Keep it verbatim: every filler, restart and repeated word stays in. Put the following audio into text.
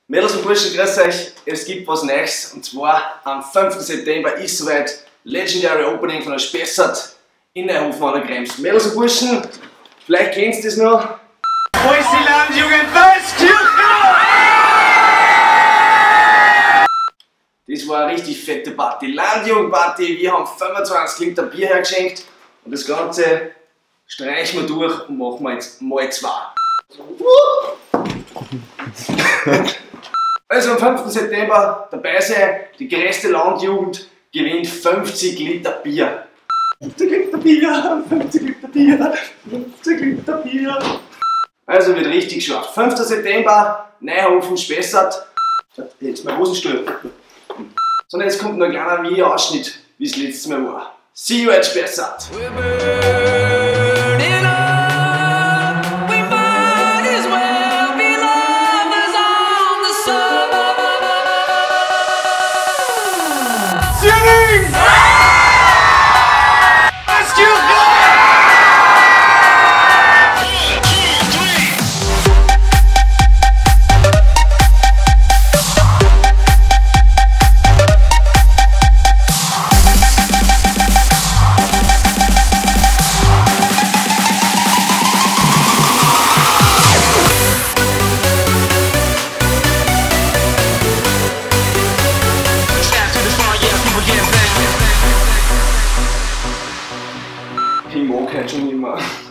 Mädels und Burschen, grüß euch, es gibt was Neues und zwar am fünften September ist soweit Legendary Opening von der Spessart in Neuhofen an der Krems. Mädels und Burschen, vielleicht kennst du das noch. Wo ist die Landjugend Weißkirchen? Das war eine richtig fette Party. Landjugendparty, wir haben fünfundzwanzig Liter Bier hergeschenkt und das Ganze streichen wir durch und machen wir jetzt mal zwei. Also am fünften September dabei sein, die größte Landjugend gewinnt fünfzig Liter Bier. fünfzig Liter Bier, fünfzig Liter Bier, fünfzig Liter Bier. Also wird richtig scharf. fünften September, Neuhofen, Spessart. Jetzt mein Hosenstuhl. So, und jetzt kommt noch ein kleiner Video-Ausschnitt, wie es letztes Mal war. See you at Spessart. Ich mag halt schon immer.